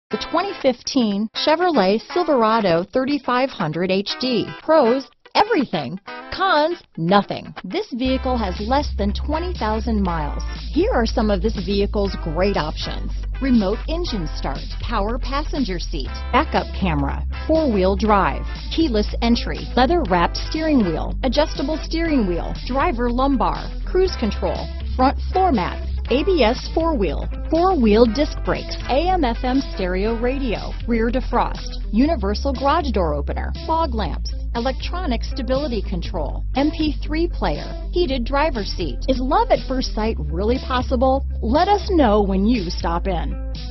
The 2015 Chevrolet Silverado 3500HD. Pros, everything. Cons, nothing. This vehicle has less than 20,000 miles. Here are some of this vehicle's great options: remote engine start, power passenger seat, backup camera, four-wheel drive, keyless entry, leather-wrapped steering wheel, adjustable steering wheel, driver lumbar, cruise control, front floor mats, ABS four-wheel disc brakes, AM/FM stereo radio, rear defrost, universal garage door opener, fog lamps, electronic stability control, MP3 player, heated driver's seat. Is love at first sight really possible? Let us know when you stop in.